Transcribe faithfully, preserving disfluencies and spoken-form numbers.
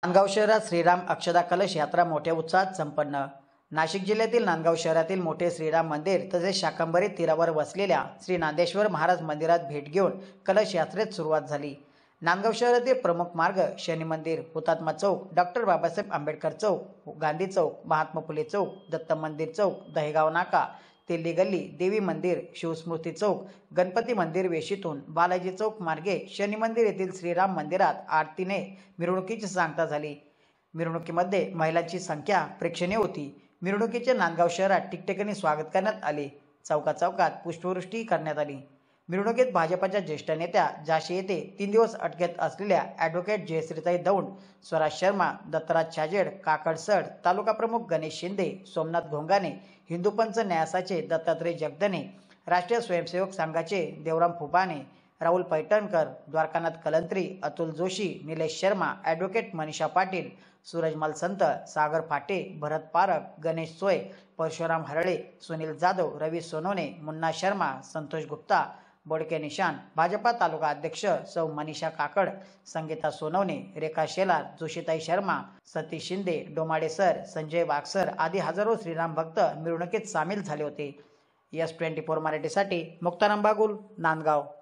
नांदगाव शहरात श्रीराम अक्षदा कलश यात्रा मोठ्या उत्साहात संपन्न। नाशिक जिल्ह्यातील नांदगाव शहरातील मोठे श्रीराम मंदिर तसेच शाकंभरी तीरावर वसलेल्या श्री नांदेश्वर महाराज मंदिरात भेट घेऊन कलश यात्रेत सुरुवात झाली। नांदगाव शहरातील प्रमुख मार्ग शनी मंदिर, हुतात्मा चौक, डॉक्टर बाबासाहेब आंबेडकर चौक, गांधी चौक, महात्मा फुले चौक, दत्त मंदिर चौक, दहेगाव नाका, तेली गल्ली, देवी मंदिर, शिवस्मृती चौक, गणपती मंदिर वेशीतून बालाजी चौक मार्गे शनी मंदिर येथील श्रीराम मंदिरात आरतीने मिरवणुकीची सांगता झाली। मिरवणुकीमध्ये महिलांची संख्या प्रेक्षणीय होती। मिरवणुकीचे नांदगाव शहरात ठिकठिकाणी स्वागत करण्यात आले। चौकात चौकात पुष्पवृष्टी करण्यात आली। मिरवणुकीत भाजपच्या ज्येष्ठ नेत्या झाशी येथे तीन दिवस अटकेत असलेल्या ॲडव्होकेट जयश्रीताई दौंड, स्वराज शर्मा, दत्तराज छाजेड, काकड सड, तालुका प्रमुख गणेश शिंदे, सोमनाथ घोंगाने, हिंदू पंच न्यासाचे दत्तात्रय जगदने, राष्ट्रीय स्वयंसेवक संघाचे देवराम फुपाणे, राहुल पैठणकर, द्वारकानाथ कलंत्री, अतुल जोशी, निलेश शर्मा, ॲडव्होकेट मनीषा पाटील, सूरजमल संत, सागर फाटे, भरत पारख, गणेश सोय, परशुराम हरळे, सुनील जाधव, रवी सोनवणे, मुन्ना शर्मा, संतोष गुप्ता, बोडके निशान, भाजपा तालुका अध्यक्ष सौ मनीषा काकड, संगीता सोनवणे, रेखा शेलार, जोशीताई शर्मा, सतीश शिंदे, डोमाडे सर, संजय वागसर आदी हजारो श्रीराम भक्त मिरवणुकीत सामील झाले होते। एस ट्वेंटी फोर मराठीसाठी मुक्ताराम बागुल, नांदगाव।